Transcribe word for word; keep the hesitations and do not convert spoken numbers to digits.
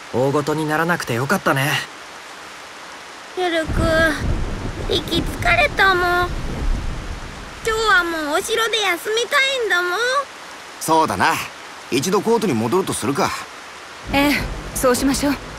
大ごとにならなくてよかったね。 ヘルク、息疲れたもん。今日はもうお城で休みたいんだもん。 そうだな。一度コートに戻るとするか。 ええ、そうしましょう。